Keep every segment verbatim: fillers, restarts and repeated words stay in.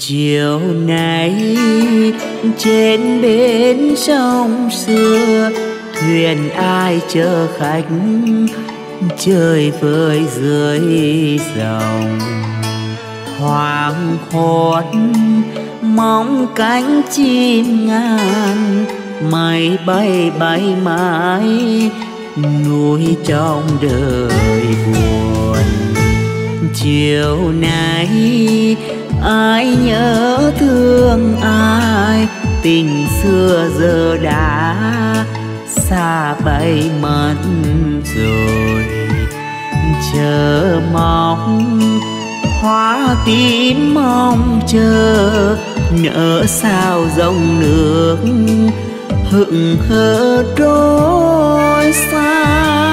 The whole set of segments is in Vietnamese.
Chiều nay trên bến sông xưa, thuyền ai chở khách chơi vơi dưới dòng. Hoàng hôn mong cánh chim ngàn, mây bay bay mãi nuối trong đời buồn. Chiều nay ai nhớ thương ai, tình xưa giờ đã xa bay mất rồi. Chờ mong hoa tím mong chờ, nỡ sao dòng nước hững hờ trôi xa.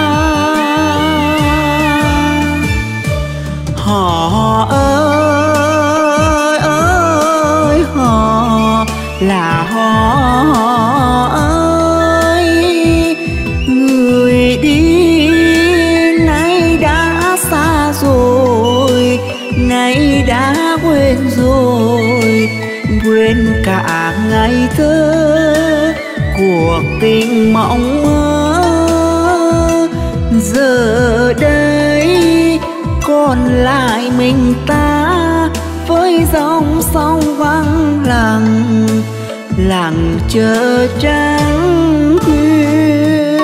Họ ơi ơi họ là họ ơi, người đi nay đã xa rồi, nay đã quên rồi, quên cả ngày thơ cuộc tình mộng mơ. Giờ đây còn lại mình ta với dòng sông vắng lặng, lặng chờ trắng khuya.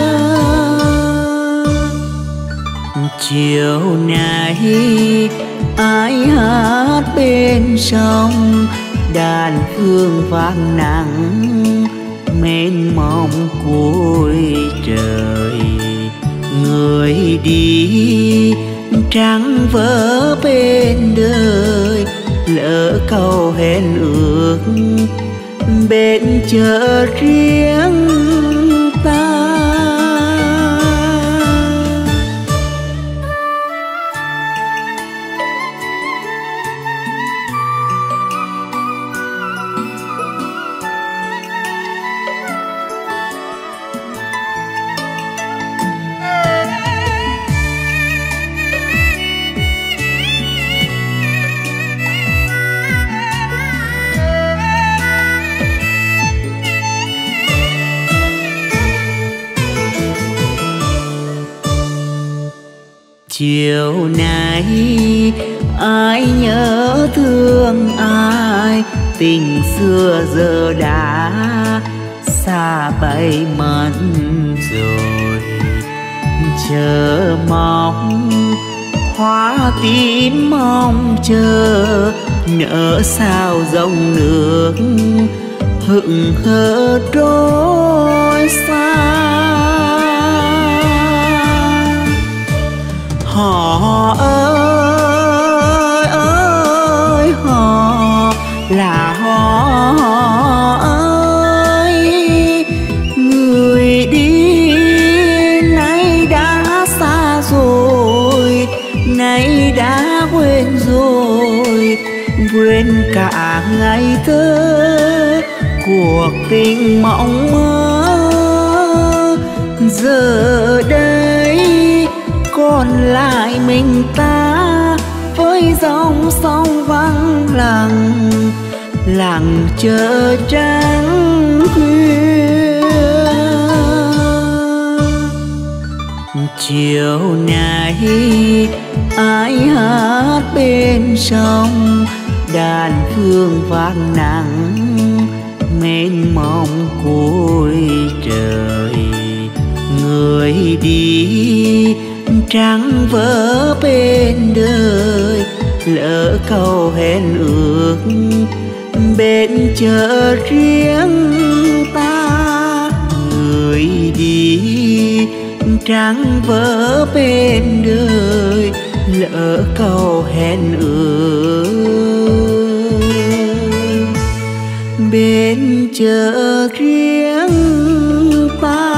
Chiều nay ai hát bên sông, đàn phương vang nắng mênh mông cuối trời. Người đi trắng vỡ bên đời, lỡ câu hẹn ước bên chợ riêng ta. Chiều nay ai nhớ thương ai, tình xưa giờ đã xa bay mất rồi. Chờ mong hoa tím mong chờ, nỡ sao dòng nước hững hờ trôi xa. Họ ơi ơi họ là họ ơi, người đi nay đã xa rồi, nay đã quên rồi, quên cả ngày thơ cuộc tình mộng mơ. Giờ đây còn lại mình ta với dòng sông vắng lặng, lặng chờ trắng khuya. Chiều nay ai hát bên sông, đàn phương vang nắng mênh mông cuối trời. Người đi trắng vỡ bên đời, lỡ câu hẹn ước bên chợ riêng ta. Người đi trắng vỡ bên đời, lỡ câu hẹn ước bên chợ riêng ta.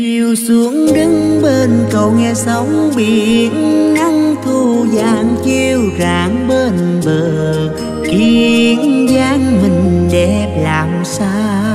chiều xuống đứng bên cầu nghe sóng biển, nắng thu vàng chiếu rạng bên bờ, kiên dáng mình đẹp làm sao.